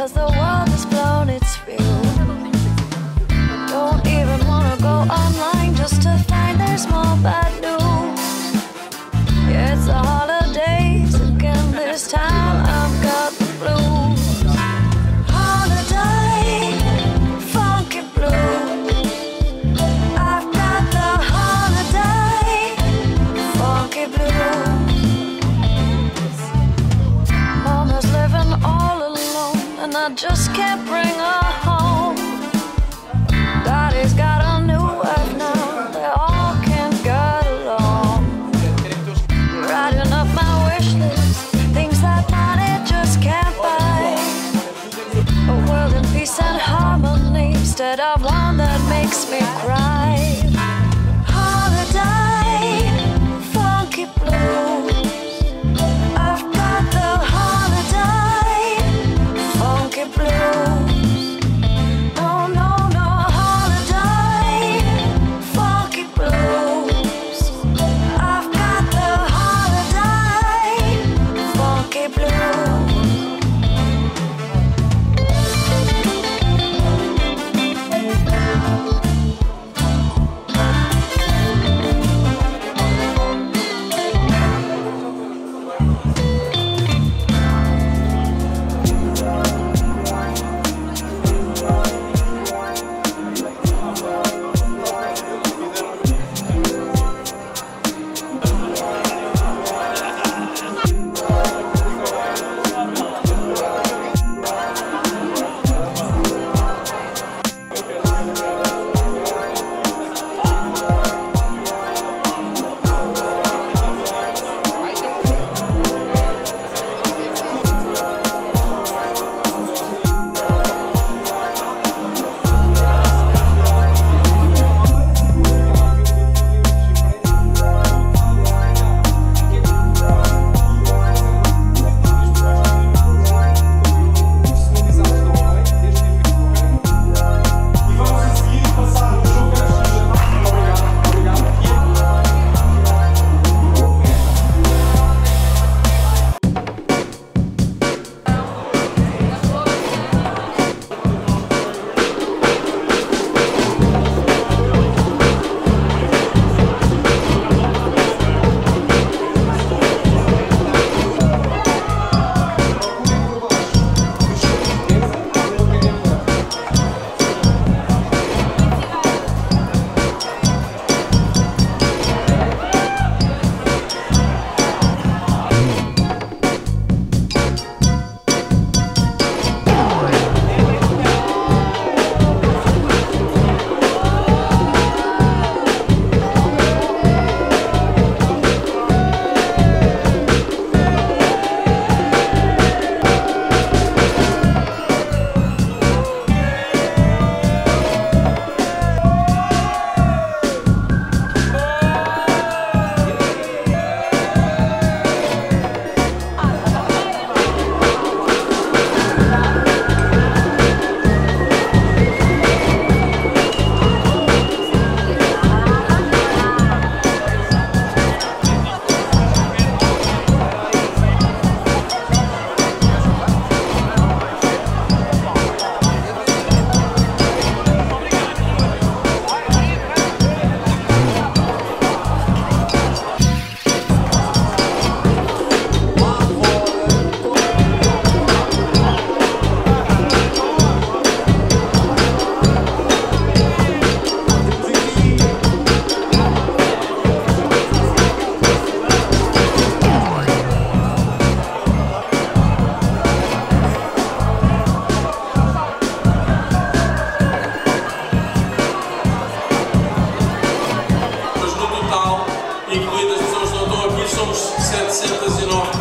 'cause the world has blown its fuel. Don't even wanna go online just to find there's more bad news. Yeah, it's the holidays again this time. I've got the blues. Holiday, funky blues. I've got the holiday, funky blues. Mama's living all alone and I just can't bring her home. Daddy's got a new wife now, they all can't get along. Writing up my wish list, things that money just can't buy. A world in peace and harmony instead of one that makes me cry. Holiday, funky blues. I've got the holiday, funky blues. No, no, no, holiday, funky blues. I've got the holiday, funky blues. Incluídas pessoas que não estão aqui, somos 709